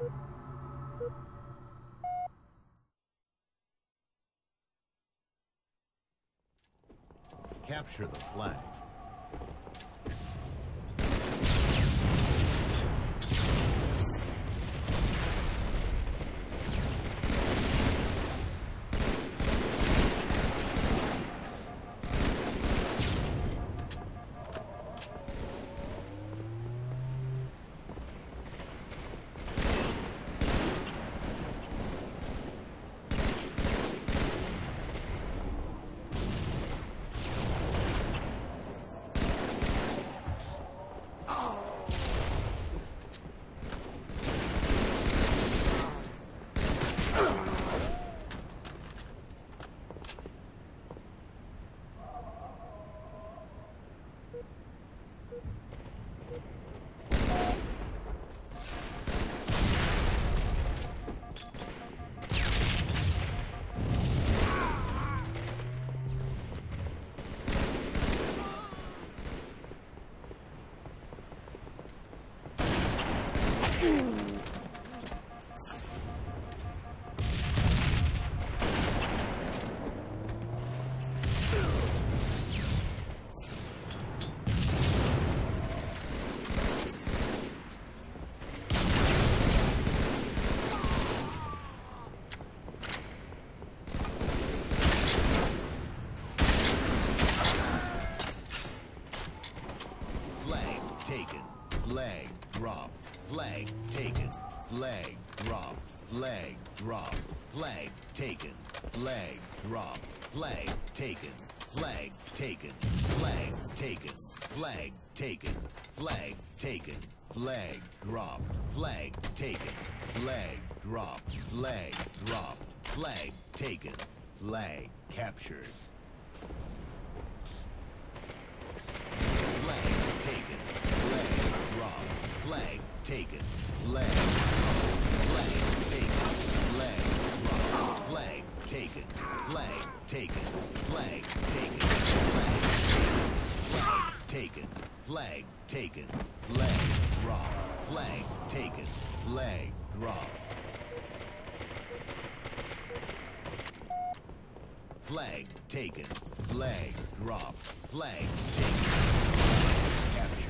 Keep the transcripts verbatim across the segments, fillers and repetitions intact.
Capture the flag. Flag drop. Flag taken. Flag drop. Flag drop. Flag taken. Flag drop. Flag taken. Flag taken. Flag taken. Flag taken. Flag taken. Flag drop. Flag taken. Flag drop. Flag drop. Flag taken. Flag captured. Flag taken. Flag drop. Flag taken. Flag drop. Flag taken. Flag taken. Flag taken. Flag taken. Flag taken. Flag drop. Flag taken. Flag drop. Flag taken. Flag drop. Flag taken. Captured.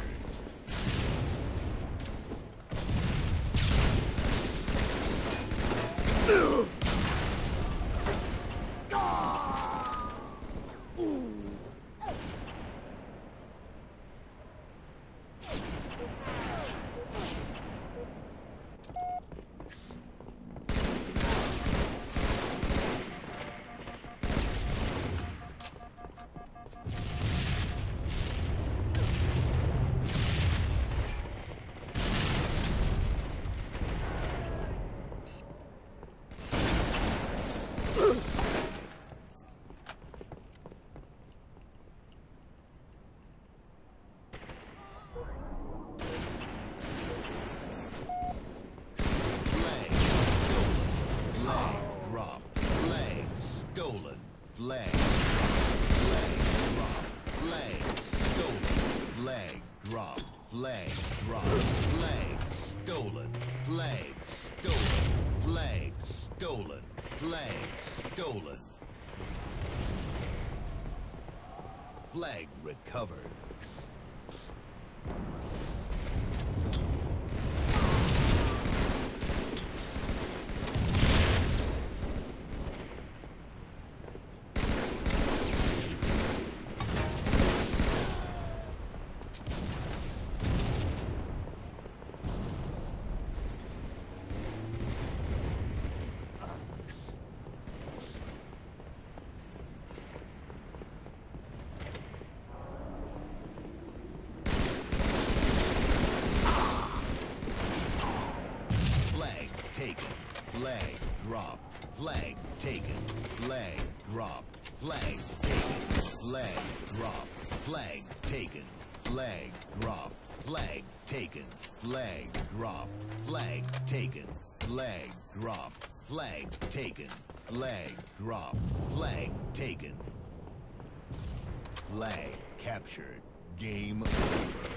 Ugh! Flag, flag drop, flag stolen, flag drop, flag drop, flag stolen, flag stolen, flag stolen, flag stolen. Flag recovered. Taken. Flag drop. Flag taken. Flag drop. Flag taken. Flag drop. Flag taken. Flag drop. Flag taken. Flag drop. Flag taken. Flag drop. Flag taken. Flag drop. Flag taken. Flag captured. Game over.